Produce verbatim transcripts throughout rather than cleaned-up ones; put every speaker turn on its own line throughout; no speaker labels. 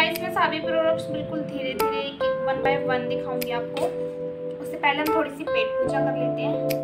Guys मैं सभी products बिल्कुल धीरे धीरे एक एक वन बाय वन दिखाऊंगी आपको। उससे पहले हम थोड़ी सी पेट पूजा कर लेते हैं।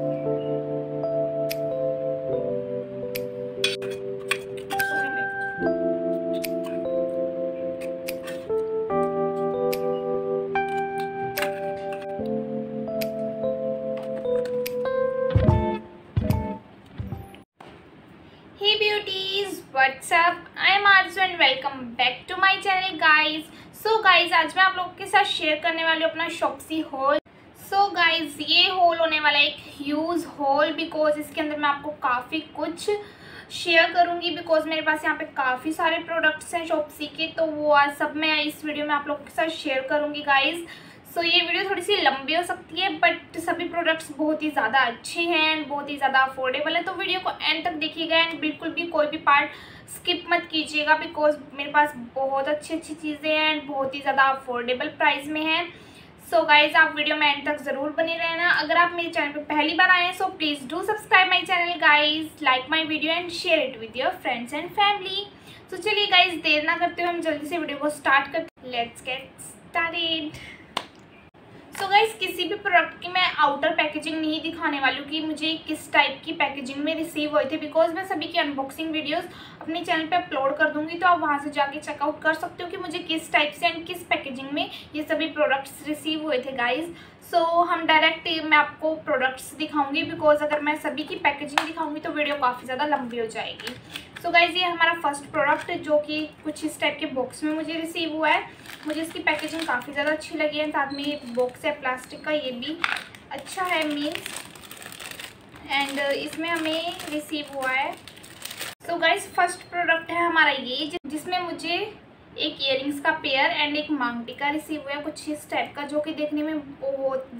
Hey beauties, what's up? I am Arzu and welcome back to my channel guys. So guys आज मैं आप लोगों के साथ शेयर करने वाली हूँ अपना शॉप्सी हॉल। सो गाइज ये हॉल होने वाला है एक ह्यूज हॉल, बिकॉज इसके अंदर मैं आपको काफ़ी कुछ शेयर करूँगी। बिकॉज मेरे पास यहाँ पे काफ़ी सारे प्रोडक्ट्स हैं शॉप्सी के, तो वो आज सब मैं इस वीडियो में आप लोगों के साथ शेयर करूँगी गाइज। सो so, ये वीडियो थोड़ी सी लंबी हो सकती है, बट सभी प्रोडक्ट्स बहुत ही ज़्यादा अच्छे हैं एंड बहुत ही ज़्यादा अफोर्डेबल है। तो वीडियो को एंड तक देखिएगा एंड बिल्कुल भी कोई भी पार्ट स्किप मत कीजिएगा, बिकॉज मेरे पास बहुत अच्छी अच्छी चीज़ें हैं एंड बहुत ही ज़्यादा अफोर्डेबल प्राइस में हैं। सो so गाइज आप वीडियो में एंड तक ज़रूर बने रहना। अगर आप मेरे चैनल पर पहली बार आए हैं so please do subscribe my channel guys, like my video and share it with your friends and family. तो चलिए गाइज देर ना करते हुए हम जल्दी से वीडियो को स्टार्ट करते हैं। Let's get started. So so guys किसी भी प्रोडक्ट की मैं आउटर पैकेजिंग नहीं दिखाने वाली हूँ कि मुझे किस टाइप की पैकेजिंग में रिसीव हुए थे, बिकॉज मैं सभी की अनबॉक्सिंग वीडियोस अपने चैनल पे अपलोड कर दूंगी, तो आप वहाँ से जाके चेकआउट कर सकते हो कि मुझे किस टाइप से एंड किस पैकेजिंग में ये सभी प्रोडक्ट्स रिसीव हुए थे गाइज। सो so, हम डायरेक्ट मैं आपको प्रोडक्ट्स दिखाऊंगी, बिकॉज अगर मैं सभी की पैकेजिंग दिखाऊंगी तो वीडियो काफ़ी ज़्यादा लंबी हो जाएगी। सो so गाइज ये हमारा फर्स्ट प्रोडक्ट जो कि कुछ इस टाइप के बॉक्स में मुझे रिसीव हुआ है। मुझे इसकी पैकेजिंग काफ़ी ज़्यादा अच्छी लगी है, साथ में ये बॉक्स है प्लास्टिक का, ये भी अच्छा है मीन्स, एंड इसमें हमें रिसीव हुआ है। सो गाइज फर्स्ट प्रोडक्ट है हमारा ये, जिसमें मुझे एक इयररिंग्स का पेयर एंड एक मांग टीका रिसीव हुआ है कुछ इस टाइप का, जो कि देखने में बहुत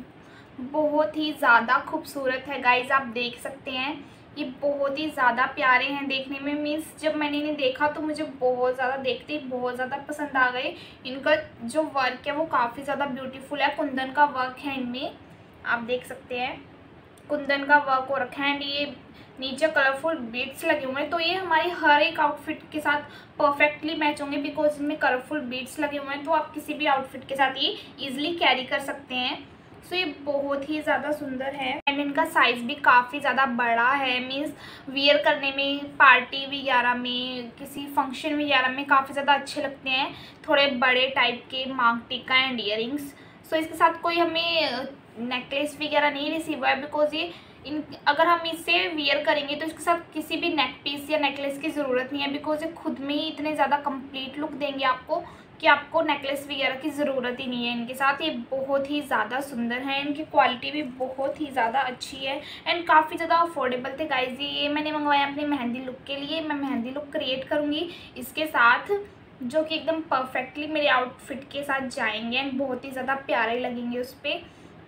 बहुत ही ज़्यादा खूबसूरत है गाइज। आप देख सकते हैं ये बहुत ही ज़्यादा प्यारे हैं देखने में। मीन्स जब मैंने इन्हें देखा तो मुझे बहुत ज़्यादा देखते ही बहुत ज़्यादा पसंद आ गए। इनका जो वर्क है वो काफ़ी ज़्यादा ब्यूटीफुल है, कुंदन का वर्क है इनमें, आप देख सकते हैं कुंदन का वर्क हो रखा है एंड ये नीचे कलरफुल बीड्स लगे हुए हैं। तो ये हमारी हर एक आउटफिट के साथ परफेक्टली मैच होंगे, बिकॉज इनमें कलरफुल बीड्स लगे हुए हैं, तो आप किसी भी आउटफिट के साथ ये ईजिली कैरी कर सकते हैं। सो so, ये बहुत ही ज़्यादा सुंदर है एंड इनका साइज़ भी काफ़ी ज़्यादा बड़ा है। मीन्स वियर करने में, पार्टी वगैरह में, किसी फंक्शन वगैरह में काफ़ी ज़्यादा अच्छे लगते हैं, थोड़े बड़े टाइप के मांग टीका एंड ईयरिंग्स। सो इसके साथ कोई हमें नेकलेस वगैरह नहीं रिसीव हुआ है, बिकॉज ये इन अगर हम इसे वियर करेंगे तो इसके साथ किसी भी नेक पीस या नेकलेस की ज़रूरत नहीं है, बिकॉज ये खुद में ही इतने ज़्यादा कंप्लीट लुक देंगे आपको कि आपको नेकलेस वगैरह की ज़रूरत ही नहीं है इनके साथ। ये बहुत ही ज़्यादा सुंदर है, इनकी क्वालिटी भी बहुत ही ज़्यादा अच्छी है एंड काफ़ी ज़्यादा अफोर्डेबल थे गाइज। ये मैंने मंगवाया अपनी मेहंदी लुक के लिए। मैं मेहंदी लुक क्रिएट करूँगी इसके साथ, जो कि एकदम परफेक्टली मेरे आउटफिट के साथ जाएंगे एंड बहुत ही ज़्यादा प्यारे लगेंगे उस पर।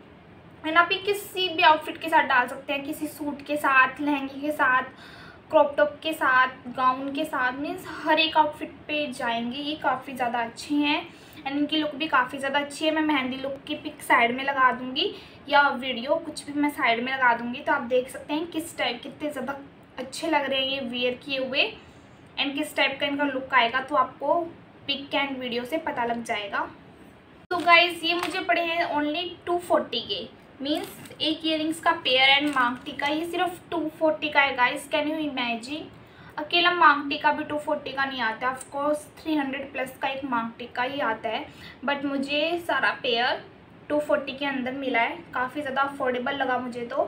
एंड आप ये किसी भी आउटफिट के साथ डाल सकते हैं, किसी सूट के साथ, लहंगे के साथ, क्रॉप टॉप के साथ, गाउन के साथ, मीन्स हर एक आउटफिट पे जाएंगे। ये काफ़ी ज़्यादा अच्छे हैं एंड इनकी लुक भी काफ़ी ज़्यादा अच्छी है। मैं मेहंदी लुक की पिक साइड में लगा दूंगी या वीडियो कुछ भी मैं साइड में लगा दूंगी, तो आप देख सकते हैं किस टाइप कितने ज़्यादा अच्छे लग रहे हैं ये वियर किए हुए एंड किस टाइप का इनका लुक आएगा, तो आपको पिक एंड वीडियो से पता लग जाएगा। तो गाइज़ ये मुझे पड़े हैं ओनली टू फोर्टी के, मीन्स एक इयरिंग्स का पेयर एंड मांग टीका ये सिर्फ टू फोर्टी का है गाइस। कैन यू इमेजिन, अकेला मांग टीका भी टू फोर्टी का नहीं आता, ऑफकोर्स थ्री हंड्रेड प्लस का एक मांग टीका ही आता है, बट मुझे सारा पेयर टू फोर्टी के अंदर मिला है। काफ़ी ज़्यादा अफोर्डेबल लगा मुझे तो।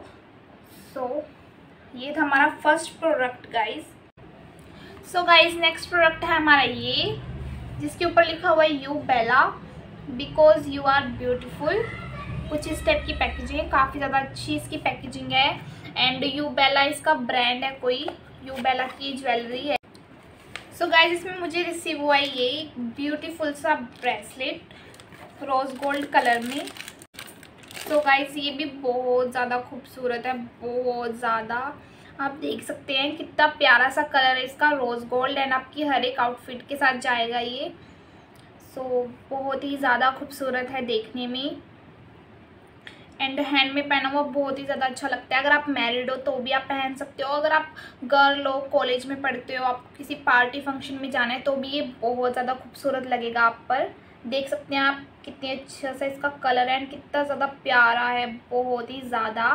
सो so, ये था हमारा first product guys. So guys next product है हमारा ये, जिसके ऊपर लिखा हुआ है you bella because you are beautiful. कुछ इस टाइप की पैकेजिंग है, काफ़ी ज़्यादा अच्छी इसकी पैकेजिंग है एंड यू बेला इसका ब्रांड है, कोई यू बेला की ज्वेलरी है। सो so गाइज इसमें मुझे रिसीव हुआ है ये ब्यूटीफुल सा ब्रेसलेट रोज़ गोल्ड कलर में। सो so गाइज ये भी बहुत ज़्यादा खूबसूरत है, बहुत ज़्यादा। आप देख सकते हैं कितना प्यारा सा कलर है इसका, रोज़ गोल्ड एंड आपकी हर एक आउटफिट के साथ जाएगा ये। सो so, बहुत ही ज़्यादा खूबसूरत है देखने में एंड हैंड में पहना हुआ बहुत ही ज़्यादा अच्छा लगता है। अगर आप मैरिड हो तो भी आप पहन सकते हो, अगर आप गर्ल हो, कॉलेज में पढ़ते हो, आप किसी पार्टी फंक्शन में जाना है तो भी ये बहुत ज़्यादा खूबसूरत लगेगा आप पर। देख सकते हैं आप कितने अच्छा सा इसका कलर है एंड कितना ज़्यादा प्यारा है, बहुत ही ज़्यादा।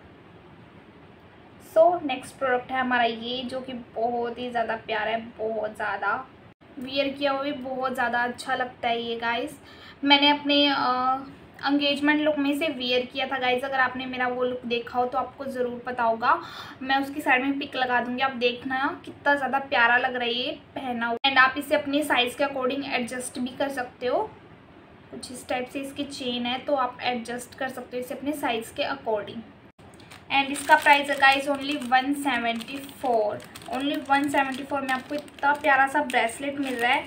सो नेक्स्ट प्रोडक्ट है हमारा ये, जो कि बहुत ही ज़्यादा प्यारा है, बहुत ज़्यादा वियर किया हुआ भी बहुत ज़्यादा अच्छा लगता है ये गाइस। मैंने अपने एंगेजमेंट लुक में से वियर किया था गाइस। अगर आपने मेरा वो लुक देखा हो तो आपको ज़रूर पता होगा, मैं उसकी साइड में पिक लगा दूंगी, आप देखना कितना ज़्यादा प्यारा लग रहा है ये पहना हुआ। एंड आप इसे अपने साइज़ के अकॉर्डिंग एडजस्ट भी कर सकते हो। कुछ इस टाइप से इसकी चेन है तो आप एडजस्ट कर सकते हो इसे अपने साइज़ के अकॉर्डिंग। एंड इसका प्राइस है guys only one seventy four. Only one seventy four में आपको इतना प्यारा सा ब्रेसलेट मिल रहा है।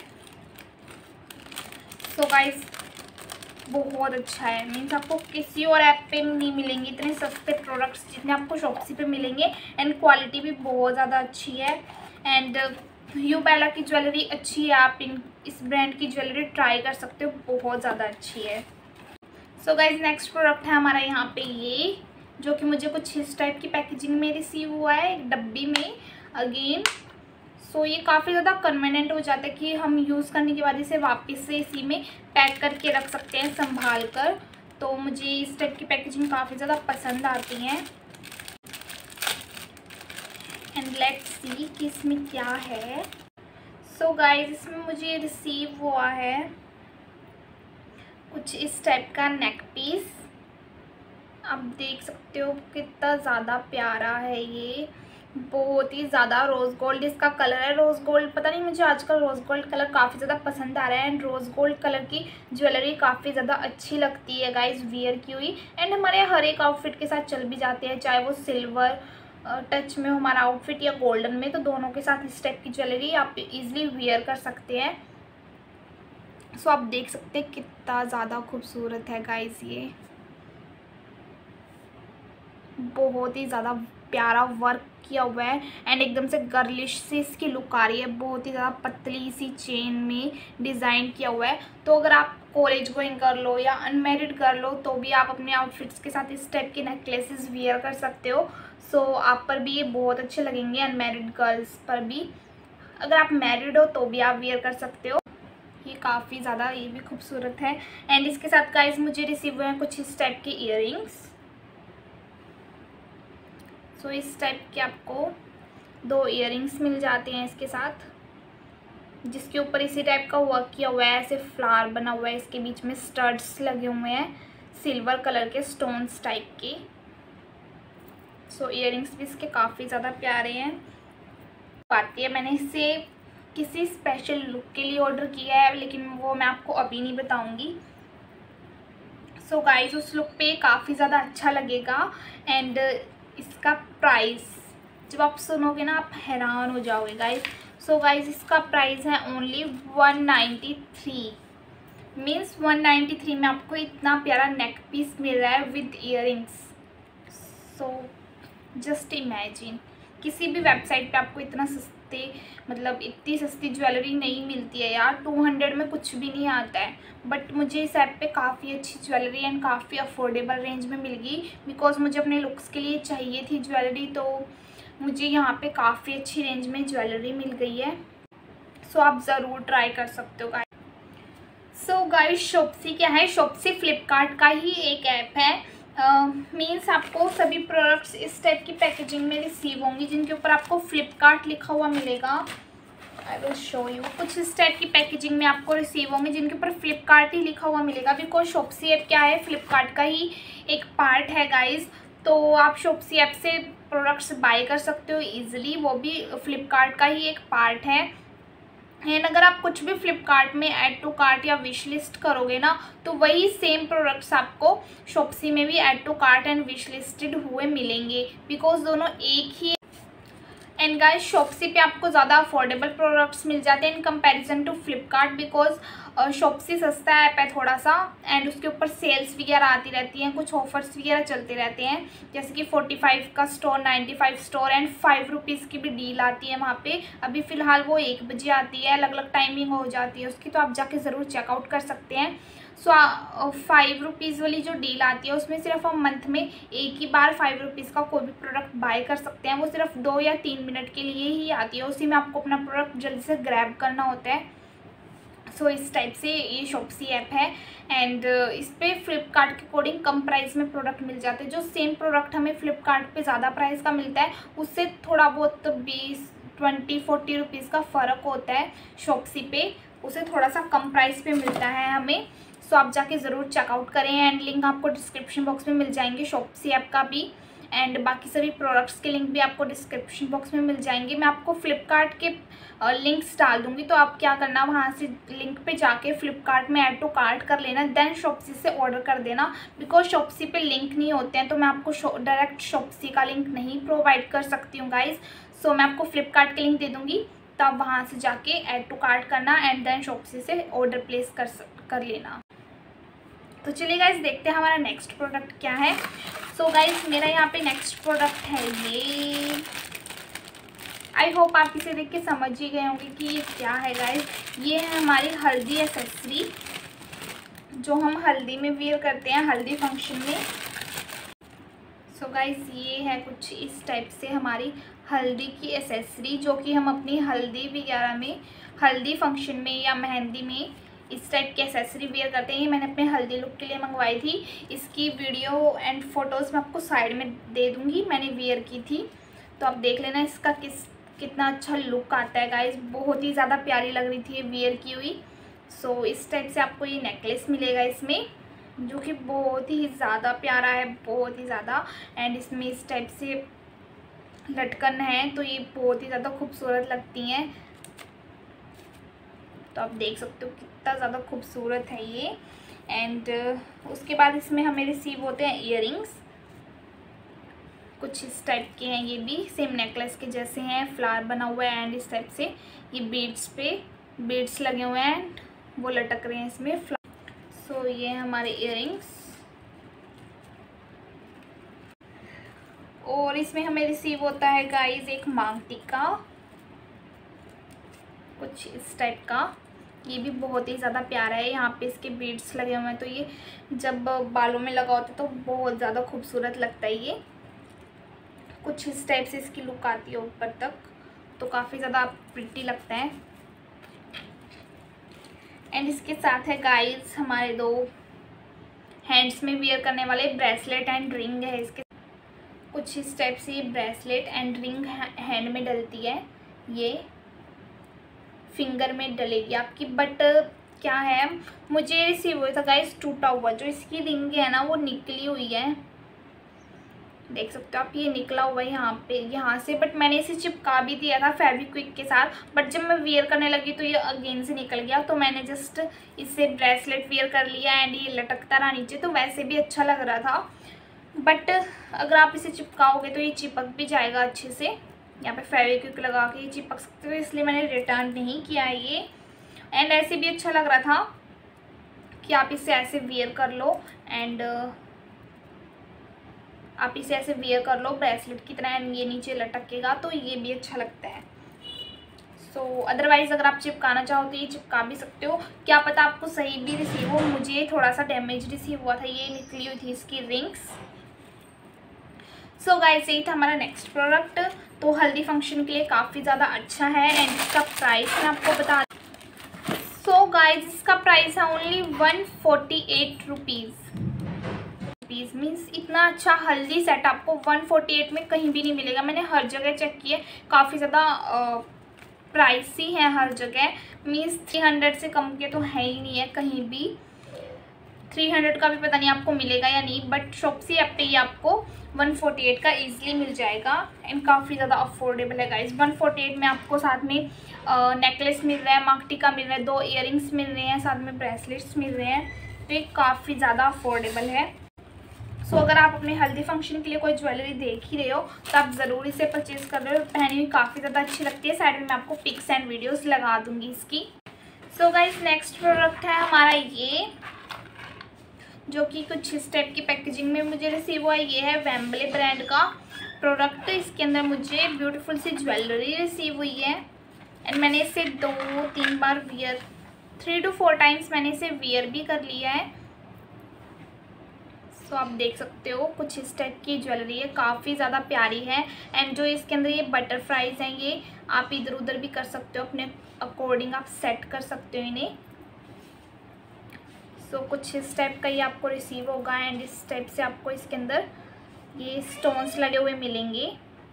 सो so गाइस बहुत अच्छा है, मीन्स आपको किसी और ऐप पे नहीं मिलेंगे इतने सस्ते प्रोडक्ट्स जितने आपको शॉप्सी पे मिलेंगे। एंड क्वालिटी भी बहुत ज़्यादा अच्छी है। एंड यू बेला की ज्वेलरी अच्छी है, आप इन इस ब्रांड की ज्वेलरी ट्राई कर सकते हो, बहुत ज़्यादा अच्छी है। सो गाइज नेक्स्ट प्रोडक्ट है हमारा यहाँ पे ये, जो कि मुझे कुछ इस टाइप की पैकेजिंग में रिसीव हुआ है, एक डब्बी में अगेन। सो so, ये काफ़ी ज़्यादा कन्वीनियंट हो जाता है कि हम यूज़ करने के बाद इसे वापस से इसी में पैक करके रख सकते हैं संभाल कर। तो मुझे इस टाइप की पैकेजिंग काफ़ी ज़्यादा पसंद आती हैं। एंड लेट्स सी कि इसमें क्या है। सो so गाइज इसमें मुझे रिसीव हुआ है कुछ इस टाइप का नेक पीस। आप देख सकते हो कितना ज़्यादा प्यारा है ये, बहुत ही ज़्यादा रोज़ गोल्ड इसका कलर है। रोज़ गोल्ड पता नहीं, मुझे आजकल रोज़ गोल्ड कलर काफ़ी ज़्यादा पसंद आ रहा है। एंड रोज़ गोल्ड कलर की ज्वेलरी काफ़ी ज़्यादा अच्छी लगती है गाइस वियर की हुई। एंड हमारे हर एक आउटफिट के साथ चल भी जाते हैं, चाहे वो सिल्वर टच में हो हमारा आउटफिट या गोल्डन में, तो दोनों के साथ इस टाइप की ज्वेलरी आप इजीली वियर कर सकते हैं। सो आप देख सकते हैं कितना ज़्यादा खूबसूरत है गाइस, ये बहुत ही ज़्यादा प्यारा वर्क किया हुआ है। एंड एकदम से गर्लिश सी इसकी लुक आ रही है, बहुत ही ज़्यादा पतली सी चेन में डिज़ाइन किया हुआ है। तो अगर आप कॉलेज गोइंग कर लो या अनमेरिड कर लो तो भी आप अपने आउटफिट्स के साथ इस टाइप के नेकलेसेस वियर कर सकते हो। सो so, आप पर भी ये बहुत अच्छे लगेंगे, अनमेरिड गर्ल्स पर भी। अगर आप मैरिड हो तो भी आप वियर कर सकते हो। ये काफ़ी ज़्यादा ये भी खूबसूरत है। एंड इसके साथ गाइस मुझे रिसीव हुए हैं कुछ इस टाइप के ईयरिंग्स। सो so, इस टाइप के आपको दो ईयरिंग्स मिल जाते हैं इसके साथ, जिसके ऊपर इसी टाइप का वर्क किया हुआ है, ऐसे फ्लावर बना हुआ है, इसके बीच में स्टड्स लगे हुए हैं सिल्वर कलर के स्टोन्स टाइप के। सो so, ईयरिंग्स भी इसके काफ़ी ज़्यादा प्यारे हैं। आती है मैंने इसे किसी स्पेशल लुक के लिए ऑर्डर किया है, लेकिन वो मैं आपको अभी नहीं बताऊंगी। सो so, गाइस उस लुक पे काफ़ी ज़्यादा अच्छा लगेगा। एंड इसका प्राइस जब आप सुनोगे ना आप हैरान हो जाओगे गाइस। सो गाइस इसका प्राइस है only one ninety three. Means one ninety three में आपको इतना प्यारा नेक पीस मिल रहा है with earrings. So just imagine, किसी भी वेबसाइट पे आपको इतना सस्ते मतलब इतनी सस्ती ज्वेलरी नहीं मिलती है यार। टू हंड्रेड में कुछ भी नहीं आता है, बट मुझे इस ऐप पे काफ़ी अच्छी ज्वेलरी एंड काफ़ी अफोर्डेबल रेंज में मिल गई। बिकॉज मुझे अपने लुक्स के लिए चाहिए थी ज्वेलरी, तो मुझे यहाँ पे काफ़ी अच्छी रेंज में ज्वेलरी मिल गई है। सो आप ज़रूर ट्राई कर सकते हो गाइस। सो गाइस शॉप्सी क्या है, शॉप्सी फ्लिपकार्ट का ही एक ऐप है। मीन्स uh, आपको सभी प्रोडक्ट्स इस टाइप की पैकेजिंग में रिसीव होंगी जिनके ऊपर आपको फ्लिपकार्ट लिखा हुआ मिलेगा। आई विल शो यू, कुछ इस टाइप की पैकेजिंग में आपको रिसीव होंगे जिनके ऊपर फ्लिपकार्ट ही लिखा हुआ मिलेगा। बिकॉज शॉप्सी ऐप क्या है, फ्लिपकार्ट का ही एक पार्ट है गाइज। तो आप शॉप्सी ऐप से प्रोडक्ट्स बाय कर सकते हो ईजिली, वो भी फ्लिपकार्ट का ही एक पार्ट है। एंड अगर आप कुछ भी फ्लिपकार्ट में ऐड टू कार्ट या विश लिस्ट करोगे ना, तो वही सेम प्रोडक्ट्स आपको शॉप्सी में भी add to cart and wish listed हुए मिलेंगे, बिकॉज दोनों एक ही। एंड गाइस शॉप्सी पे आपको ज़्यादा अफोर्डेबल प्रोडक्ट्स मिल जाते हैं in comparison to Flipkart. Because Shopsy सस्ता ऐप है थोड़ा सा, एंड उसके ऊपर सेल्स वगैरह आती रहती हैं, कुछ ऑफर्स वगैरह चलते रहते हैं, जैसे कि फोर्टी फाइव का store, ninety five store and five rupees की भी डील आती है वहाँ पे। अभी फ़िलहाल वो एक बजे आती है, अलग अलग टाइमिंग हो जाती है उसकी, तो आप जाके ज़रूर चेकआउट कर सकते हैं। सो फाइव रुपीज़ वाली जो डील आती है उसमें सिर्फ हम मंथ में एक ही बार फाइव रुपीज़ का कोई भी प्रोडक्ट बाय कर सकते हैं। वो सिर्फ दो या तीन मिनट के लिए ही आती है, उसी में आपको अपना प्रोडक्ट जल्दी से ग्रैब करना होता है। सो so, इस टाइप से ये शॉप्सी ऐप है एंड इस पर फ्लिपकार्ट के अकॉर्डिंग कम प्राइस में प्रोडक्ट मिल जाते हैं। जो सेम प्रोडक्ट हमें फ्लिपकार्ट पे ज़्यादा प्राइस का मिलता है उससे थोड़ा बहुत बीस ट्वेंटी फोर्टी रुपीज़ का फ़र्क होता है। शॉप्सी पे उसे थोड़ा सा कम प्राइस पे मिलता है हमें। सो so, आप जाके ज़रूर चेकआउट करें एंड लिंक आपको डिस्क्रिप्शन बॉक्स में मिल जाएंगे शॉप्सी ऐप का भी, एंड बाकी सभी प्रोडक्ट्स के लिंक भी आपको डिस्क्रिप्शन बॉक्स में मिल जाएंगे। मैं आपको फ्लिपकार्ट के लिंक्स डाल दूंगी, तो आप क्या करना, वहाँ से लिंक पे जाके फ्लिपकार्ट में ऐड टू कार्ट कर लेना, देन शॉप्सी से ऑर्डर कर देना। बिकॉज शॉप्सी पे लिंक नहीं होते हैं तो मैं आपको डायरेक्ट शॉप्सी का लिंक नहीं प्रोवाइड कर सकती हूँ गाइज। सो मैं आपको फ्लिपकार्ट के लिंक दे दूँगी, तो आप वहाँ से जाके ऐड टू कार्ट करना एंड देन शॉप्सी से ऑर्डर प्लेस कर कर लेना। तो चलिए गाइज देखते हैं हमारा नेक्स्ट प्रोडक्ट क्या है। सो so गाइज मेरा यहाँ पे नेक्स्ट प्रोडक्ट है ये। आई होप आप इसे देख के समझ ही गए होंगे कि ये क्या है गाइज। ये है हमारी हल्दी एसेसरी जो हम हल्दी में वेयर करते हैं, हल्दी फंक्शन में। सो so गाइज ये है कुछ इस टाइप से हमारी हल्दी की एसेसरी, जो कि हम अपनी हल्दी वगैरह में, हल्दी फंक्शन में या मेहंदी में इस टाइप की एसेसरी वेयर करते हैं। ये मैंने अपने हल्दी लुक के लिए मंगवाई थी। इसकी वीडियो एंड फोटोज़ मैं आपको साइड में दे दूँगी, मैंने वेयर की थी तो आप देख लेना इसका किस कितना अच्छा लुक आता है गाइज। बहुत ही ज़्यादा प्यारी लग रही थी ये वेयर की हुई। सो so, इस टाइप से आपको ये नेकलेस मिलेगा इसमें, जो कि बहुत ही ज़्यादा प्यारा है, बहुत ही ज़्यादा। एंड इसमें इस टाइप से लटकन है तो ये बहुत ही ज़्यादा खूबसूरत लगती हैं। तो आप देख सकते हो कितना ज़्यादा खूबसूरत है ये। एंड उसके बाद इसमें हमें रिसीव होते हैं इयररिंग्स, कुछ इस टाइप के हैं। ये भी सेम नेकलेस के जैसे हैं, फ्लावर बना हुआ है एंड इस टाइप से ये बीड्स पे बीड्स लगे हुए हैं, वो लटक रहे हैं इसमें फ्लावर। सो ये है हमारे इयररिंग्स। और इसमें हमें रिसीव होता है गाइज एक मांग टीका, कुछ इस टाइप का। ये भी बहुत ही ज़्यादा प्यारा है, यहाँ पे इसके बीड्स लगे हुए हैं तो ये जब बालों में लगा होता है तो बहुत ज़्यादा खूबसूरत लगता है। ये कुछ इस टाइप से इसकी लुक आती है ऊपर तक, तो काफ़ी ज़्यादा प्रिटी लगता है। एंड इसके साथ है गाइस हमारे दो हैंड्स में वियर करने वाले ब्रेसलेट एंड रिंग है इसके। कुछ इस टाइप से ये ब्रेसलेट एंड रिंग हैंड में डलती है, ये फिंगर में डलेगी आपकी। बट क्या है, मुझे रिसीव हुआ था गाइस टूटा हुआ, जो इसकी रिंग है ना वो निकली हुई है, देख सकते हो आप, ये निकला हुआ है यहाँ पे यहाँ से। बट मैंने इसे चिपका भी दिया था फेविक्विक के साथ, बट जब मैं वियर करने लगी तो ये अगेन से निकल गया। तो मैंने जस्ट इससे ब्रेसलेट वियर कर लिया एंड ये लटकता रहा नीचे, तो वैसे भी अच्छा लग रहा था। बट अगर आप इसे चिपकाओगे तो ये चिपक भी जाएगा अच्छे से, यहाँ पे फेविक्विक लगा के ये चिपक सकते हो, इसलिए मैंने रिटर्न नहीं किया है ये। एंड ऐसे भी अच्छा लग रहा था कि आप इसे ऐसे वियर कर लो एंड आप इसे ऐसे वियर कर लो ब्रेसलेट की तरह, एंड ये नीचे लटकेगा तो ये भी अच्छा लगता है। सो so, अदरवाइज़ अगर आप चिपकाना चाहो तो ये चिपका भी सकते हो, क्या पता आपको सही भी रिसीव हो। मुझे थोड़ा सा डैमेज रिसीव हुआ था, ये निकली हुई थी इसकी रिंग्स। सो गाइस यही था हमारा नेक्स्ट प्रोडक्ट, तो हल्दी फंक्शन के लिए काफ़ी ज़्यादा अच्छा है। एंड इसका प्राइस मैं आपको बता, सो गाइस इसका प्राइस है only one forty eight rupees. Rupees means इतना अच्छा हल्दी सेट आपको वन फोर्टी एट में कहीं भी नहीं मिलेगा। मैंने हर जगह चेक किया, काफ़ी ज़्यादा प्राइसी है हर जगह, मीन्स थ्री हंड्रेड से कम के तो है ही नहीं है कहीं भी। थ्री हंड्रेड का भी पता नहीं आपको मिलेगा या नहीं, बट शॉप्सी ऐप पे ही आपको वन फोर्टी एट का ईजिली मिल जाएगा एंड काफ़ी ज़्यादा अफोर्डेबल है गाइज। वन फोर्टी एट में आपको साथ में नेकलेस मिल रहा है, मांग टीका मिल रहा है, दो इयररिंग्स मिल रहे हैं, साथ में ब्रेसलेट्स मिल रहे हैं, तो ये काफ़ी ज़्यादा अफोर्डेबल है। सो so, अगर आप अपने हल्दी फंक्शन के लिए कोई ज्वेलरी देख ही रहे हो तो आप ज़रूर इसे परचेज़ कर रहे हो, पहनी हुई काफ़ी ज़्यादा अच्छी लगती है। साइड में मैं आपको पिक्स एंड वीडियोस लगा दूंगी इसकी। सो गाइस नेक्स्ट प्रोडक्ट है हमारा ये, जो कि कुछ इस टाइप की पैकेजिंग में मुझे रिसीव हुआ है। ये है वेम्बले ब्रांड का प्रोडक्ट, इसके अंदर मुझे ब्यूटीफुल सी ज्वेलरी रिसीव हुई है एंड मैंने इसे दो तीन बार wear three two four times मैंने इसे वियर भी कर लिया है। सो आप देख सकते हो कुछ इस टाइप की ज्वेलरी है, काफ़ी ज़्यादा प्यारी है। एंड जो इसके अंदर ये बटरफ्लाइज हैं, ये आप इधर उधर भी कर सकते हो, अपने अकॉर्डिंग आप सेट कर सकते हो इन्हें। सो so, कुछ इस टाइप का ये आपको रिसीव होगा एंड इस टाइप से आपको इसके अंदर ये स्टोन्स लगे हुए मिलेंगे।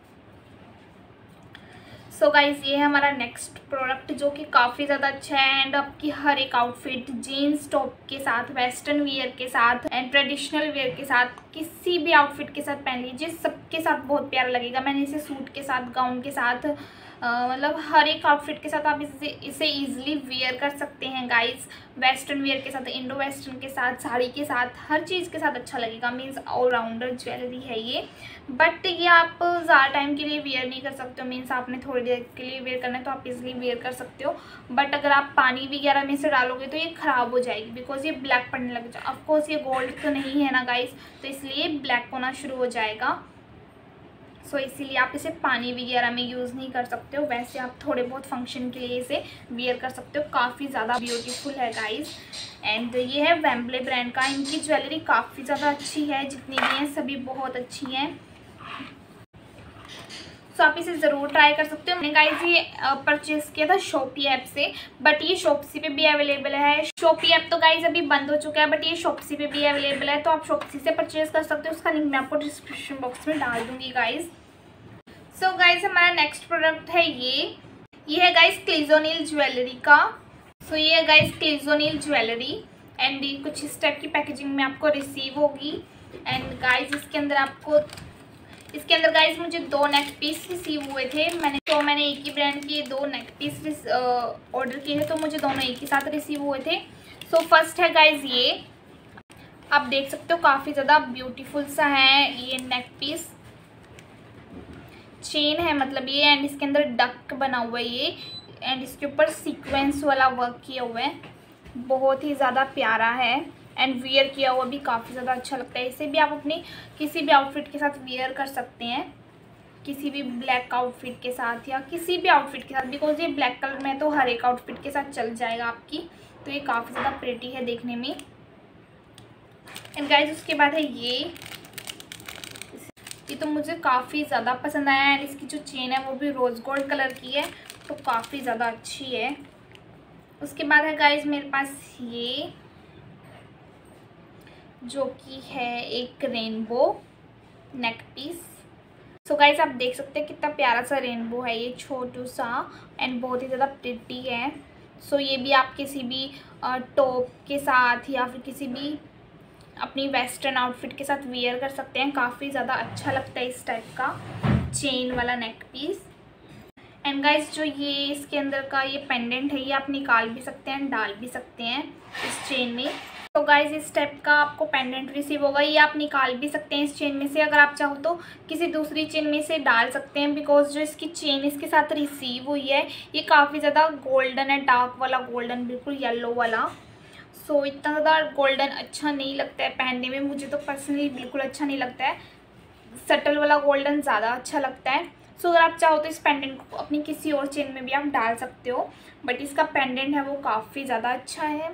सो so गाइज़, ये है हमारा नेक्स्ट प्रोडक्ट जो कि काफ़ी ज़्यादा अच्छा है एंड आपकी हर एक आउटफिट, जीन्स टॉप के साथ, वेस्टर्न वियर के साथ एंड ट्रेडिशनल वियर के साथ, किसी भी आउटफिट के साथ पहन लीजिए, सबके साथ बहुत प्यारा लगेगा। मैंने इसे सूट के साथ, गाउन के साथ, मतलब हर एक आउटफिट के साथ आप इसे इसे ईजिली वियर कर सकते हैं गाइज़। वेस्टर्न वियर के साथ, इंडो वेस्टर्न के साथ, साड़ी के साथ, हर चीज़ के साथ अच्छा लगेगा। मीन्स ऑलराउंडर ज्वेलरी है ये। बट ये आप ज़्यादा टाइम के लिए वियर नहीं कर सकते हो, मीन्स आपने थोड़ी देर के लिए वेयर करना है तो आप इजीली वेयर कर सकते हो। बट अगर आप पानी वगैरह में से डालोगे तो ये ख़राब हो जाएगी, बिकॉज ये ब्लैक पड़ने लग जाए। ऑफकोर्स ये गोल्ड तो नहीं है ना गाइस, तो इसलिए ब्लैक होना शुरू हो जाएगा। सो so, इसीलिए आप इसे पानी वगैरह में यूज़ नहीं कर सकते हो। वैसे आप थोड़े बहुत फंक्शन के लिए इसे वियर कर सकते हो। काफ़ी ज़्यादा ब्यूटीफुल है गाइस। एंड ये है वेम्बले ब्रांड का। इनकी ज्वेलरी काफ़ी ज़्यादा अच्छी है, जितनी भी हैं सभी बहुत अच्छी हैं। सो so, आप इसे ज़रूर ट्राई कर सकते हो। मैंने गाइस ये परचेज़ किया था शॉपी ऐप से, बट ये शॉप्सी पे भी अवेलेबल है। शॉपी ऐप तो गाइस अभी बंद हो चुका है, बट ये शॉप्सी पे भी अवेलेबल है, तो आप शॉप्सी से परचेज़ कर सकते हो। उसका लिंक मैं आपको डिस्क्रिप्शन बॉक्स में डाल दूँगी गाइस। सो so, गाइस हमारा नेक्स्ट प्रोडक्ट है ये ये है गाइस क्लिजोनिल ज्वेलरी का। सो so, ये है गाइस क्लिजोनिल ज्वेलरी एंड ये कुछ इस टाइप की पैकेजिंग में आपको रिसीव होगी। एंड गाइस इसके अंदर आपको इसके अंदर गाइस मुझे दो नेक पीस रिसीव हुए थे। मैंने तो मैंने एक ही ब्रांड के दो नेक पीस ऑर्डर किए थे, तो मुझे दोनों एक ही साथ रिसीव हुए थे। सो so, फर्स्ट है गाइस ये, आप देख सकते हो काफ़ी ज़्यादा ब्यूटीफुल सा है ये नेक पीस। चेन है मतलब ये, एंड इसके अंदर डक बना हुआ है ये, एंड इसके ऊपर सीक्वेंस वाला वर्क किया हुआ है। बहुत ही ज़्यादा प्यारा है एंड वियर किया हुआ भी काफ़ी ज़्यादा अच्छा लगता है। इसे भी आप अपने किसी भी आउटफिट के साथ वियर कर सकते हैं, किसी भी ब्लैक आउटफिट के साथ या किसी भी आउटफिट के साथ, बिकॉज ये ब्लैक कलर में तो हर एक आउटफिट के साथ चल जाएगा आपकी। तो ये काफ़ी ज़्यादा प्रिटी है देखने में। एंड गाइज उसके बाद है ये ये तो मुझे काफ़ी ज़्यादा पसंद आया। एंड इसकी जो चेन है वो भी रोज़ गोल्ड कलर की है, तो काफ़ी ज़्यादा अच्छी है। उसके बाद है गाइज मेरे पास ये, जो कि है एक rainbow neck piece. So so guys आप देख सकते हैं कितना प्यारा सा रेनबो है ये, छोटू सा एंड बहुत ही ज़्यादा प्रिटी है। सो so ये भी आप किसी भी टॉप के साथ या फिर किसी भी अपनी वेस्टर्न आउटफिट के साथ वियर कर सकते हैं। काफ़ी ज़्यादा अच्छा लगता है इस टाइप का चेन वाला नेक पीस। एंड गाइज जो ये इसके अंदर का ये पेंडेंट है, ये आप निकाल भी सकते हैं, डाल भी सकते हैं इस चेन में। तो गाइज इस टाइप का आपको पेंडेंट रिसीव होगा, ये आप निकाल भी सकते हैं इस चेन में से। अगर आप चाहो तो किसी दूसरी चेन में से डाल सकते हैं, बिकॉज जो इसकी चेन इसके साथ रिसीव हुई है ये काफ़ी ज़्यादा गोल्डन है, डार्क वाला गोल्डन, बिल्कुल येलो वाला। सो so, इतना ज़्यादा गोल्डन अच्छा नहीं लगता है पहनने में, मुझे तो पर्सनली बिल्कुल अच्छा नहीं लगता है। सटल वाला गोल्डन ज़्यादा अच्छा लगता है। सो so, अगर आप चाहो तो इस पेंडेंट को अपनी किसी और चेन में भी आप डाल सकते हो, बट इसका पेंडेंट है वो काफ़ी ज़्यादा अच्छा है।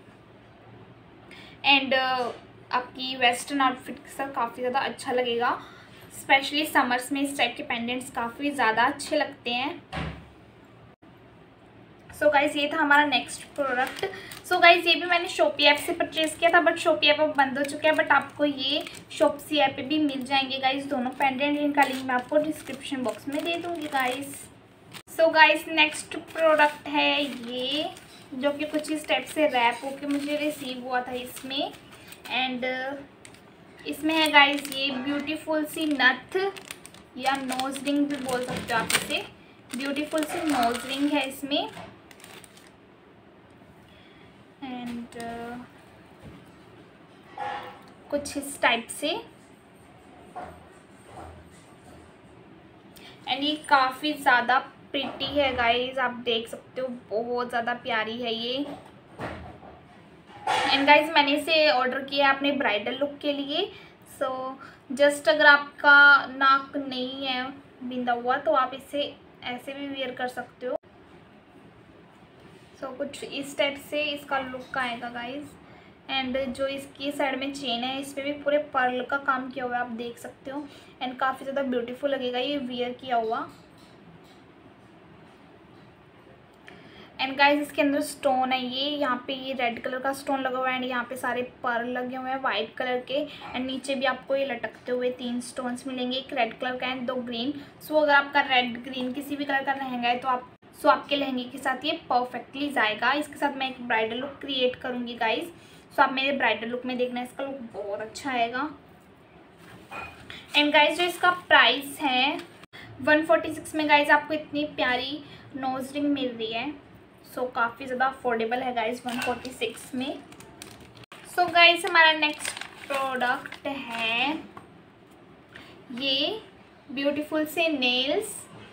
एंड uh, आपकी वेस्टर्न आउटफिट के साथ काफ़ी ज़्यादा अच्छा लगेगा, स्पेशली समर्स में इस टाइप के पेंडेंट्स काफ़ी ज़्यादा अच्छे लगते हैं। सो so गाइज़ ये था हमारा नेक्स्ट प्रोडक्ट। सो गाइज़ ये भी मैंने शॉपी ऐप से परचेज़ किया था, बट शॉपी ऐप अब बंद हो चुका है, बट आपको ये शॉप्सी ऐप पे भी मिल जाएंगे गाइज़ दोनों पेंडेंट। इनका लिंक मैं आपको डिस्क्रिप्शन बॉक्स में दे दूँगी guys. So guys next product है ये, जो कि कुछ इस टाइप से रैप होके मुझे रिसीव हुआ था इसमें। एंड इसमें है गाइज़ ये ब्यूटीफुल सी नथ या नोज रिंग भी बोल सकते हो आप इसे। ब्यूटीफुल सी नोज रिंग है इसमें। एंड uh, कुछ इस टाइप से। एंड ये काफ़ी ज़्यादा प्रिटी है गाइज, आप देख सकते हो बहुत ज़्यादा प्यारी है ये। एंड गाइज मैंने इसे ऑर्डर किया है अपने ब्राइडल लुक के लिए। सो so, जस्ट अगर आपका नाक नहीं है बिंदा हुआ तो आप इसे ऐसे भी वेयर कर सकते हो। सो so, कुछ इस टाइप से इसका लुक आएगा गाइज। एंड जो इसकी साइड में चेन है इस पर भी पूरे पर्ल का काम किया हुआ है, आप देख सकते हो। एंड काफ़ी ज़्यादा ब्यूटीफुल लगेगा ये वियर किया हुआ। एंड गाइज इसके अंदर स्टोन है, ये यहाँ पे ये रेड कलर का स्टोन लगा हुआ है। एंड यहाँ पे सारे पर्ल लगे हुए हैं वाइट कलर के। एंड नीचे भी आपको ये लटकते हुए तीन स्टोन्स मिलेंगे, एक रेड कलर का एंड दो ग्रीन। सो so, अगर आपका रेड ग्रीन किसी भी कलर का लहंगा है तो आप सो so, आपके लहंगे के साथ ये परफेक्टली जाएगा। इसके साथ मैं एक ब्राइडल लुक क्रिएट करूँगी गाइज। सो so, आप मेरे ब्राइडल लुक में देखना, इसका लुक बहुत अच्छा आएगा। एंड गाइज जो इसका प्राइस है वन फोर्टी सिक्स में गाइज आपको इतनी प्यारी नोज रिंग मिल रही है। सो so, काफ़ी ज़्यादा अफोर्डेबल है गाइज वन फोर्टी सिक्स में। सो so, गाइज हमारा नेक्स्ट प्रोडक्ट है ये ब्यूटीफुल से नेल्स,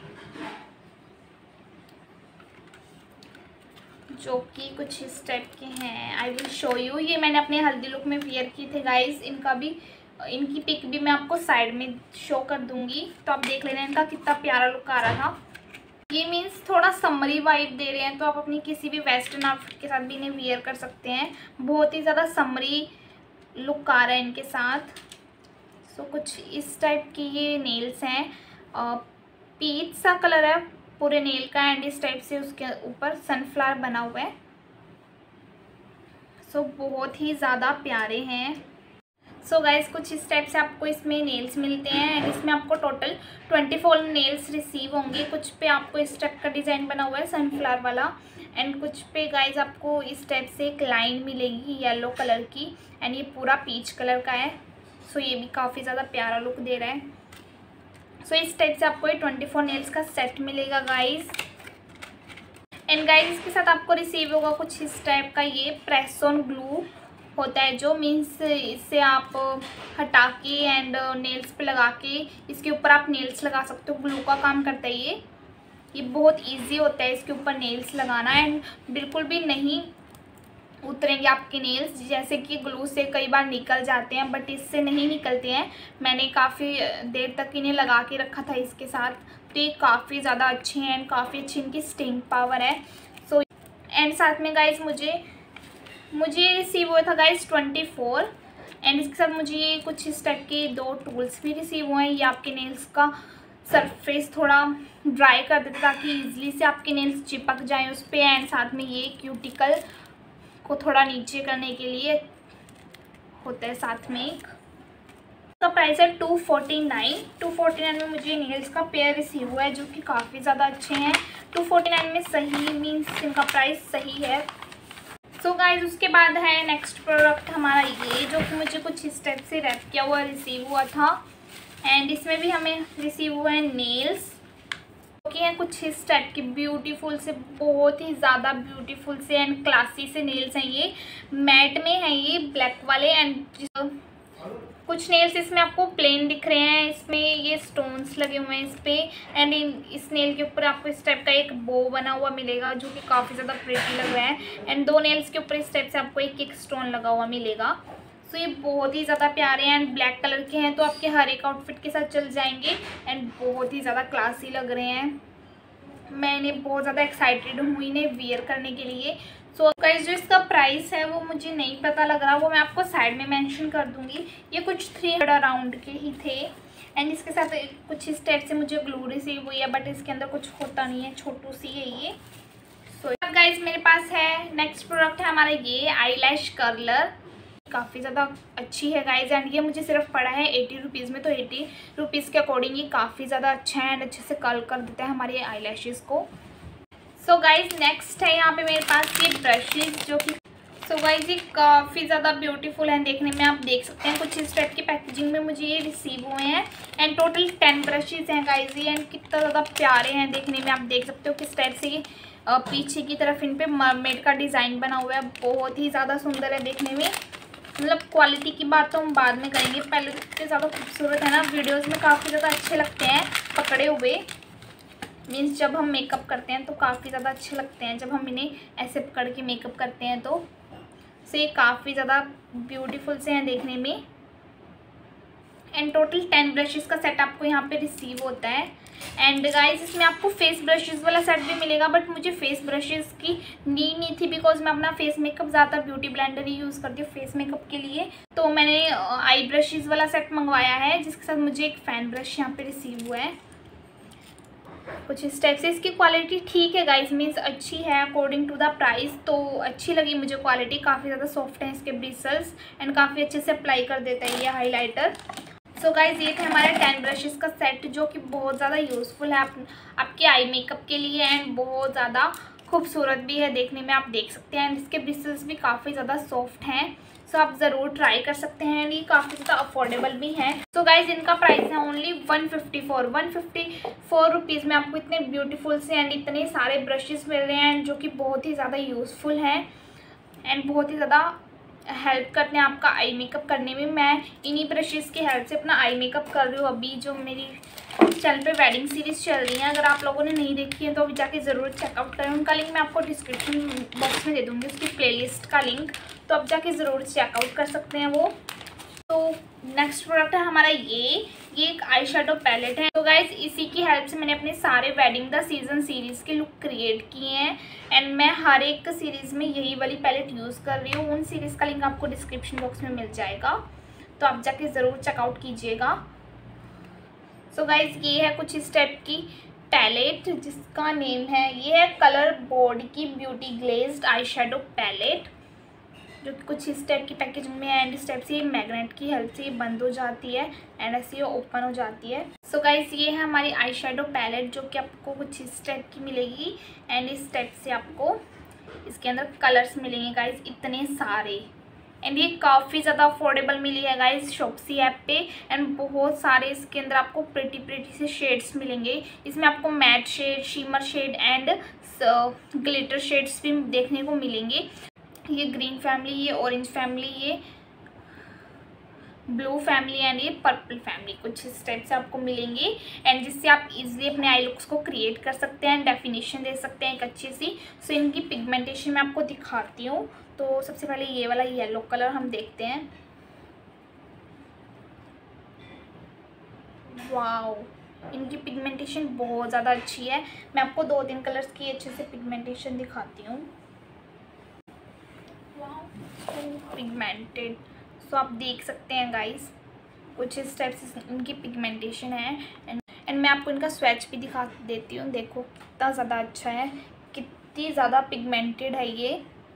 जो कि कुछ इस टाइप के हैं। I will show you. ये मैंने अपने हल्दी लुक में वियर किए थे गाइज। इनका भी इनकी पिक भी मैं आपको साइड में शो कर दूंगी, तो आप देख लेना इनका कितना प्यारा लुक आ रहा था। ये मीन्स थोड़ा समरी वाइब दे रहे हैं, तो आप अपनी किसी भी वेस्टर्न आउटफिट के साथ भी इन्हें वियर कर सकते हैं। बहुत ही ज़्यादा समरी लुक आ रहा है इनके साथ। सो so, कुछ इस टाइप की ये नेल्स हैं, पीच सा कलर है पूरे नेल का। एंड इस टाइप से उसके ऊपर सनफ्लावर बना हुआ है। सो so, बहुत ही ज़्यादा प्यारे हैं। सो so गाइज कुछ इस टाइप से आपको इसमें नेल्स मिलते हैं। एंड इसमें आपको total twenty four nails receive होंगे। कुछ पे आपको इस टाइप का डिज़ाइन बना हुआ है सनफ्लावर वाला। एंड कुछ पे गाइज आपको इस टाइप से एक लाइन मिलेगी येलो कलर की। एंड ये पूरा पीच कलर का है। सो so, ये भी काफ़ी ज़्यादा प्यारा लुक दे रहा है। सो so, इस टाइप से आपको ये ट्वेंटी फोर नेल्स का सेट मिलेगा गाइज। एंड गाइज इसके साथ आपको रिसीव होगा कुछ इस टाइप का ये प्रेस ऑन ग्लू होता है, जो मीन्स इससे आप हटा के एंड नेल्स पे लगा के इसके ऊपर आप नेल्स लगा सकते हो। ग्लू का काम करता है ये ये बहुत इजी होता है इसके ऊपर नेल्स लगाना। एंड बिल्कुल भी नहीं उतरेंगे आपके नेल्स, जैसे कि ग्लू से कई बार निकल जाते हैं, बट इससे नहीं निकलते हैं। मैंने काफ़ी देर तक इन्हें लगा के रखा था इसके साथ, तो ये काफ़ी ज़्यादा अच्छे हैं एंड काफ़ी अच्छी इनकी स्टिंग पावर है। सो so, एंड साथ में गाइज मुझे मुझे रिसीव हुआ था गाइज ट्वेंटी फोर। एंड इसके साथ मुझे ये कुछ इस टाइप के दो टूल्स भी रिसीव हुए हैं। ये आपके नेल्स का सरफेस थोड़ा ड्राई कर देते ताकि इजीली से आपके नेल्स चिपक जाएं उस पर। एंड साथ में ये क्यूटिकल को थोड़ा नीचे करने के लिए होता है साथ में एक। इसका प्राइस है two forty nine. Two forty nine में मुझे नेल्स का पेयर रिसीव हुआ है, जो कि काफ़ी ज़्यादा अच्छे हैं। टू फोर्टी नाइन में सही मीन्स इनका प्राइस सही है। सो so गाइज उसके बाद है नेक्स्ट प्रोडक्ट हमारा ये, जो कि मुझे कुछ इस टाइप से रैप किया हुआ रिसीव हुआ था। एंड इसमें भी हमें रिसीव हुआ है नेल्स, जो कि हैं कुछ इस टाइप के ब्यूटीफुल से, बहुत ही ज़्यादा ब्यूटीफुल से एंड क्लासी से नेल्स हैं। ये मैट में है ये ब्लैक वाले। एंड कुछ नेल्स इसमें आपको प्लेन दिख रहे हैं, इसमें ये स्टोन्स लगे हुए हैं इस पर। एंड इन इस नेल के ऊपर आपको इस टाइप का एक बो बना हुआ मिलेगा, जो कि काफ़ी ज़्यादा प्रिटी लग रहा है। एंड दो नेल्स के ऊपर इस टाइप से आपको एक एक स्टोन लगा हुआ मिलेगा। सो ये बहुत ही ज़्यादा प्यारे हैं एंड ब्लैक कलर के हैं, तो आपके हर एक आउटफिट के साथ चल जाएंगे। एंड बहुत ही ज़्यादा क्लासी लग रहे हैं। मैंने बहुत ज़्यादा एक्साइटेड हूँ इन्हें वियर करने के लिए। सो so, गाइस जो इसका प्राइस है वो मुझे नहीं पता लग रहा, वो मैं आपको साइड में मेंशन कर दूंगी। ये कुछ थ्री हंड्रेड अराउंड के ही थे। एंड इसके साथ कुछ इस टाइप से मुझे ग्लू रिसीव हुई है, बट इसके अंदर कुछ होता नहीं है, छोटू सी है ये। सो so, गाइस मेरे पास है नेक्स्ट प्रोडक्ट है हमारा ये आईलैश कर्लर। काफ़ी ज़्यादा अच्छी है गाइज। एंड ये मुझे सिर्फ पड़ा है एटी रुपीज़ में, तो एटी रुपीज़ के अकॉर्डिंग ये काफ़ी ज़्यादा अच्छा है एंड अच्छे से कर्ल कर देता है हमारे आईलैशेस को। सो गाइज नेक्स्ट है यहाँ पे मेरे पास ये ब्रशेज, जो कि सो गाइज ये काफ़ी ज़्यादा ब्यूटीफुल हैं देखने में, आप देख सकते हैं। कुछ इस टाइप की पैकेजिंग में मुझे ये रिसीव हुए हैं। एंड टोटल टेन ब्रशेज हैं गाइज ये। एंड कितना ज़्यादा प्यारे हैं देखने में, आप देख सकते हो किस टाइप से ये पीछे की तरफ इन पे मरमेड का डिज़ाइन बना हुआ है। बहुत ही ज़्यादा सुंदर है देखने में। मतलब क्वालिटी की बात तो हम बाद में करेंगे, पहले तो इतने ज़्यादा खूबसूरत है ना, वीडियोस में काफ़ी ज़्यादा अच्छे लगते हैं पकड़े हुए। मीन्स जब हम मेकअप करते हैं तो काफ़ी ज़्यादा अच्छे लगते हैं, जब हम इन्हें ऐसे पकड़ के मेकअप करते हैं तो से काफ़ी ज़्यादा ब्यूटीफुल से हैं देखने में। एंड टोटल टेन ब्रशेस का सेट आपको यहाँ पे रिसीव होता है। एंड गाइज इसमें आपको फेस ब्रशेस वाला सेट भी मिलेगा, बट मुझे फेस ब्रशेस की नीड नहीं थी बिकॉज मैं अपना फेस मेकअप ज़्यादा ब्यूटी ब्लेंडर ही यूज़ करती हूँ फेस मेकअप के लिए। तो मैंने आई ब्रशेस वाला सेट मंगवाया है, जिसके साथ मुझे एक फैन ब्रश यहाँ पे रिसीव हुआ है कुछ इस टाइप से। इसकी क्वालिटी ठीक है गाइज, मीन्स अच्छी है अकॉर्डिंग टू द प्राइस, तो अच्छी लगी मुझे क्वालिटी। काफ़ी ज़्यादा सॉफ्ट है इसके ब्रिसल्स एंड काफ़ी अच्छे से अप्लाई कर देता है ये हाइलाइटर। सो गाइज ये थे हमारे टेन ब्रशेस का सेट, जो कि बहुत ज़्यादा यूज़फुल है आप, आपके आई मेकअप के लिए एंड बहुत ज़्यादा खूबसूरत भी है देखने में, आप देख सकते हैं। एंड इसके ब्रिसल्स भी काफ़ी ज़्यादा सॉफ्ट हैं, सो आप ज़रूर ट्राई कर सकते हैं। एंड ये काफ़ी ज़्यादा अफोर्डेबल भी है। सो गाइज इनका प्राइस है only one fifty four one fifty four rupees में आपको इतने ब्यूटीफुल से एंड इतने सारे ब्रशेस मिल रहे हैं, जो कि बहुत ही ज़्यादा यूज़फुल हैं एंड बहुत ही ज़्यादा हेल्प करते हैं आपका आई मेकअप करने में। मैं इन्हीं ब्रशेस की हेल्प से अपना आई मेकअप कर रही हूँ अभी, जो मेरी चैनल पे वेडिंग सीरीज़ चल रही है। अगर आप लोगों ने नहीं देखी है तो अभी जाके ज़रूर चेकआउट करें, उनका लिंक मैं आपको डिस्क्रिप्शन बॉक्स में दे दूँगी, उसकी प्लेलिस्ट का लिंक, तो आप जाके ज़रूर चेकआउट कर सकते हैं वो। तो नेक्स्ट प्रोडक्ट है हमारा ये ये एक आई शेडो पैलेट है। तो गाइज इसी की हेल्प से मैंने अपने सारे वेडिंग द सीजन सीरीज़ के लुक क्रिएट किए हैं एंड मैं हर एक सीरीज़ में यही वाली पैलेट यूज़ कर रही हूँ। उन सीरीज़ का लिंक आपको डिस्क्रिप्शन बॉक्स में मिल जाएगा, तो आप जाके ज़रूर चेकआउट कीजिएगा। सो गाइज ये है कुछ इस टाइप की पैलेट, जिसका नेम है, ये है कलर बोर्ड की beauty glazed eye shadow palette, जो कुछ इस टाइप की पैकेजिंग में है। एंड इस टाइप से मैग्नेट की हेल्प से ये बंद हो जाती है एंड ऐसे ये ओपन हो जाती है। सो गाइस ये है हमारी आई शेडो पैलेट, जो कि आपको कुछ इस टाइप की मिलेगी एंड इस टाइप से आपको इसके अंदर कलर्स मिलेंगे गाइस इतने सारे। एंड ये काफ़ी ज़्यादा अफोर्डेबल मिली है गाइस शॉप्सी ऐप पे एंड बहुत सारे इसके अंदर आपको प्रिटी प्रिटी से शेड्स मिलेंगे। इसमें आपको matte shade, shimmer shade and glitter shades भी देखने को मिलेंगे। ये ग्रीन फैमिली, ये ऑरेंज फैमिली, ये ब्लू फैमिली एंड ये पर्पल फैमिली कुछ इस टाइप से आपको मिलेंगे एंड जिससे आप इजीली अपने आई लुक्स को क्रिएट कर सकते हैं, डेफिनेशन दे सकते हैं एक अच्छी सी। सो इनकी पिगमेंटेशन मैं आपको दिखाती हूँ। तो सबसे पहले ये वाला येलो कलर हम देखते हैं। वाओ, इनकी पिगमेंटेशन बहुत ज़्यादा अच्छी है। मैं आपको दो तीन कलर्स की अच्छे से पिगमेंटेशन दिखाती हूँ। पिगमेंटेड, सो आप देख सकते हैं गाइस कुछ इस टाइप से इनकी पिगमेंटेशन है एंड एंड मैं आपको इनका स्वैच भी दिखा देती हूँ। देखो कितना ज़्यादा अच्छा है, कितनी ज़्यादा पिगमेंटेड है ये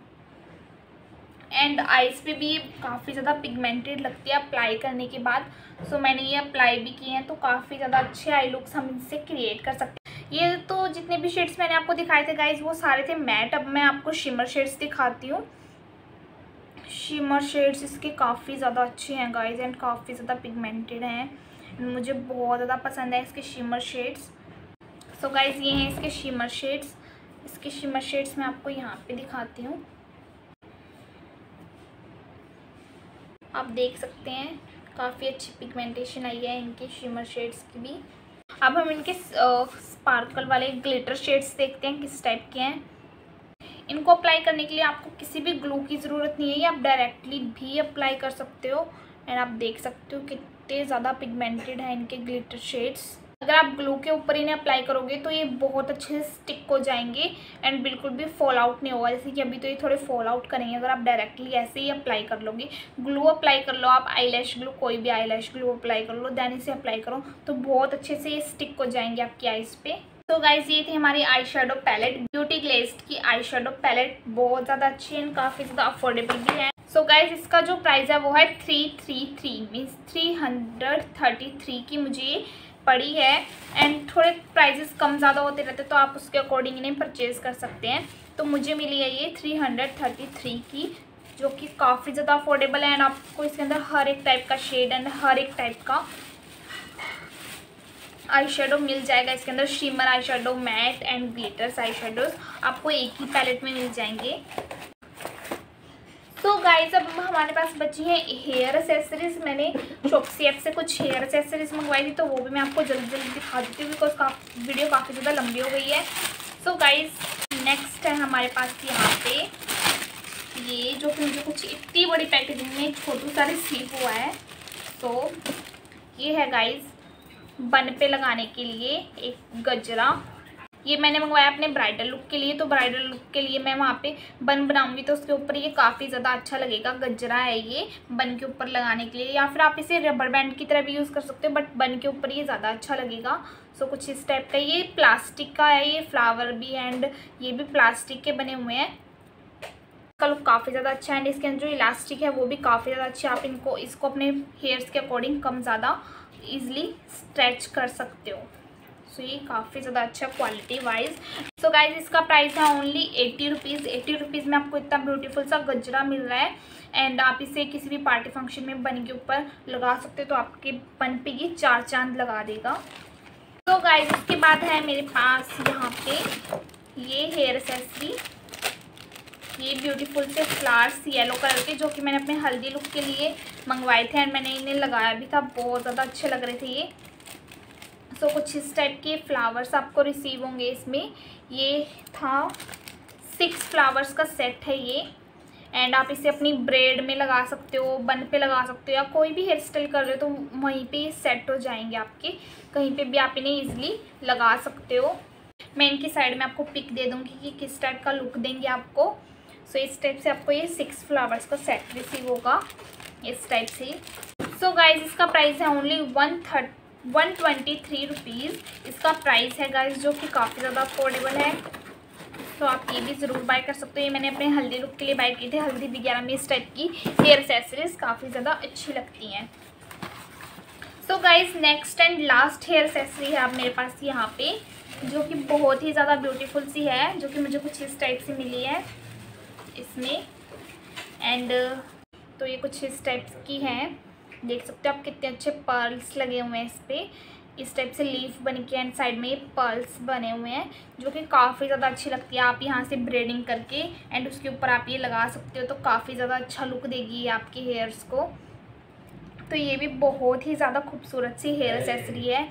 एंड आइज़ पे भी ये काफ़ी ज़्यादा पिगमेंटेड लगती है अप्लाई करने के बाद। सो मैंने ये अप्लाई भी किए हैं, तो काफ़ी ज़्यादा अच्छे आई लुक्स हम इनसे क्रिएट कर सकते हैं। ये तो जितने भी शेड्स मैंने आपको दिखाए थे गाइस वो सारे थे मैट। अब मैं आपको शिमर शेड्स दिखाती हूँ। शिमर शेड्स इसके काफ़ी ज़्यादा अच्छे हैं गाइस एंड काफ़ी ज़्यादा पिगमेंटेड हैं। मुझे बहुत ज़्यादा पसंद है इसके शिमर शेड्स। सो गाइस ये हैं इसके शिमर शेड्स। इसके शिमर शेड्स मैं आपको यहाँ पे दिखाती हूँ, आप देख सकते हैं काफ़ी अच्छी पिगमेंटेशन आई है इनके शिमर शेड्स की भी। अब हम इनके स्पार्कल वाले ग्लिटर शेड्स देखते हैं किस टाइप के हैं। इनको अप्लाई करने के लिए आपको किसी भी ग्लू की ज़रूरत नहीं है, ये आप डायरेक्टली भी अप्लाई कर सकते हो एंड आप देख सकते हो कितने ज़्यादा पिगमेंटेड है इनके ग्लिटर शेड्स। अगर आप ग्लू के ऊपर इन्हें अप्लाई करोगे तो ये बहुत अच्छे से स्टिक हो जाएंगे एंड बिल्कुल भी फॉल आउट नहीं होगा। जैसे कि अभी तो ये थोड़े फॉल आउट करेंगे अगर आप डायरेक्टली ऐसे ही अप्लाई कर लोगे। ग्लू अप्लाई कर लो आप, आईलैश ग्लू, कोई भी आईलैश ग्लू अप्लाई कर लो, देन इसे अप्लाई करो तो बहुत अच्छे से ये स्टिक हो जाएंगे आपकी आईज़ पे। तो गाइज ये थी हमारी eye shadow palette, beauty glazed की आई शेडो पैलेट। बहुत ज़्यादा अच्छी है, काफ़ी ज़्यादा अफोर्डेबल भी है। सो गाइज इसका जो प्राइस है वो है three three three means three hundred thirty three की मुझे ये पड़ी है एंड थोड़े प्राइजेस कम ज़्यादा होते रहते तो आप उसके अकॉर्डिंग इन्हें परचेज कर सकते हैं। तो मुझे मिली है ये थ्री हंड्रेड थर्टी थ्री की, जो कि काफ़ी ज़्यादा अफोर्डेबल है एंड आपको इसके अंदर हर एक टाइप का शेड एंड हर एक टाइप का आई शेडो मिल जाएगा। इसके अंदर shimmer eye shadow, matte and glitters eye shadows आपको एक ही पैलेट में मिल जाएंगे। तो गाइज अब हमारे पास बची हैं हेयर एसेसरीज। मैंने शॉप्सी ऐप से कुछ हेयर एसेसरीज मंगवाई थी तो वो भी मैं आपको जल्दी जल्दी दिखा देती हूँ बिकॉज काफ़ी वीडियो काफ़ी ज़्यादा लंबी हो गई है। सो गाइज नेक्स्ट है हमारे पास यहाँ पे ये, जो कि मुझे कुछ इतनी बड़ी पैकेजिंग में छोटू सा रिसीव हुआ है। तो ये है गाइज बन पे लगाने के लिए एक गजरा। ये मैंने मंगवाया अपने ब्राइडल लुक के लिए, तो ब्राइडल लुक के लिए मैं वहाँ पे बन बनाऊंगी तो उसके ऊपर ये काफ़ी ज़्यादा अच्छा लगेगा। गजरा है ये बन के ऊपर लगाने के लिए, या फिर आप इसे रबर बैंड की तरह भी यूज़ कर सकते हो, बट बन के ऊपर ये ज़्यादा अच्छा लगेगा। सो कुछ इस टाइप का ये प्लास्टिक का है, ये फ्लावर भी एंड ये भी प्लास्टिक के बने हुए हैं। इसका लुक काफ़ी ज़्यादा अच्छा है एंड इसके अंदर जो इलास्टिक है वो भी काफ़ी ज़्यादा अच्छा है। आप इनको इसको अपने हेयर्स के अकॉर्डिंग कम ज़्यादा ईजिली स्ट्रेच कर सकते हो। सो so, ये काफ़ी ज़्यादा अच्छा क्वालिटी वाइज। सो गाइज इसका प्राइस है only eighty rupees. Eighty rupees में आपको इतना ब्यूटीफुल सा गजरा मिल रहा है एंड आप इसे किसी भी पार्टी फंक्शन में बन के ऊपर लगा सकते हो, तो आपके बन पे ये चार चांद लगा देगा। तो गाइज इसके बाद है मेरे पास यहाँ पे ये हेयर एक्सेसरी, ये ब्यूटीफुल से फ्लावर्स येलो कलर के, जो कि मैंने अपने हल्दी लुक के लिए मंगवाए थे एंड मैंने इन्हें लगाया भी था, बहुत ज़्यादा अच्छे लग रहे थे ये। सो so, कुछ इस टाइप के फ्लावर्स आपको रिसीव होंगे इसमें। ये था सिक्स फ्लावर्स का सेट है ये एंड आप इसे अपनी ब्रेड में लगा सकते हो, बन पे लगा सकते हो, या कोई भी हेयर स्टाइल कर रहे हो तो वहीं पे ये सेट हो जाएंगे आपके, कहीं पे भी आप इन्हें ईजिली लगा सकते हो। मैं इनकी साइड में आपको पिक दे दूँगी कि किस टाइप का लुक देंगे आपको। सो so, इस टाइप से आपको ये सिक्स फ्लावर्स का सेट रिसीव होगा इस टाइप से। सो so, गाइज इसका प्राइस है only one thirty one twenty three rupees इसका प्राइस है गाइज, जो कि काफ़ी ज़्यादा अफोर्डेबल है। तो आप ये भी ज़रूर बाय कर सकते हो। ये मैंने अपने हल्दी लुक के लिए बाय की थी। हल्दी वगैरह में इस टाइप की हेयर एक्सेसरीज काफ़ी ज़्यादा अच्छी लगती हैं। So guys next and last hair accessory है आप मेरे पास यहाँ पे, जो कि बहुत ही ज़्यादा ब्यूटीफुल सी है, जो कि मुझे कुछ इस टाइप से मिली है इसमें एंड तो ये कुछ इस टाइप की है, देख सकते हो आप कितने अच्छे पर्ल्स लगे हुए हैं इस पर, इस टाइप से लीफ बन के एंड साइड में ये पर्ल्स बने हुए हैं, जो कि काफ़ी ज़्यादा अच्छी लगती है। आप यहाँ से ब्रेडिंग करके एंड उसके ऊपर आप ये लगा सकते हो, तो काफ़ी ज़्यादा अच्छा लुक देगी ये आपके हेयर्स को। तो ये भी बहुत ही ज़्यादा खूबसूरत सी हेयर एक्सेसरी है।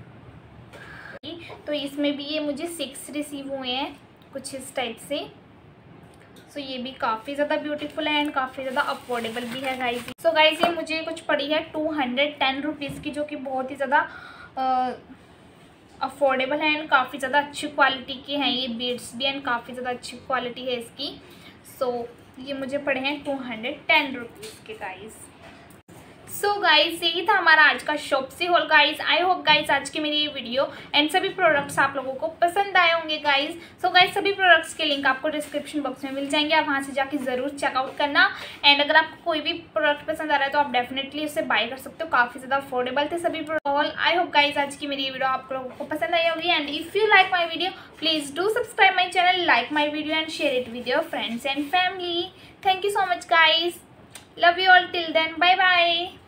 तो इसमें भी ये मुझे सिक्स रिसीव हुए हैं कुछ इस टाइप से। सो so, ये भी काफ़ी ज़्यादा ब्यूटीफुल है एंड काफ़ी ज़्यादा अफोर्डेबल भी है गाइज। सो so, गाइज ये मुझे कुछ पड़ी है टू हंड्रेड टेन रुपीज़ की, जो कि बहुत ही ज़्यादा अफोर्डेबल है एंड काफ़ी ज़्यादा अच्छी क्वालिटी के हैं ये बीड्स भी एंड काफ़ी ज़्यादा अच्छी क्वालिटी है इसकी। सो so, ये मुझे पड़े हैं टू हंड्रेड टेन रुपीज़ के गाइज। सो so गाइज यही था हमारा आज का Shopsy haul guys. I hope guys आज की मेरी ये वीडियो एंड सभी प्रोडक्ट्स आप लोगों को पसंद आए होंगे गाइज। सो गाइज सभी प्रोडक्ट्स के लिंक आपको डिस्क्रिप्शन बॉक्स में मिल जाएंगे, आप वहाँ से जाके ज़रूर चेकआउट करना। एंड अगर आपको कोई भी प्रोडक्ट पसंद आ रहा है तो आप डेफिनेटली उसे बाय कर सकते हो, काफ़ी ज़्यादा अफोर्डेबल थे सभी प्रोडक्ट। आई होप गाइज आज की मेरी वीडियो आप लोगों को पसंद आई होगी and if you like my video please do subscribe my channel, like my video and share it with your friends and family. Thank you so much guys, love you all, till then bye bye.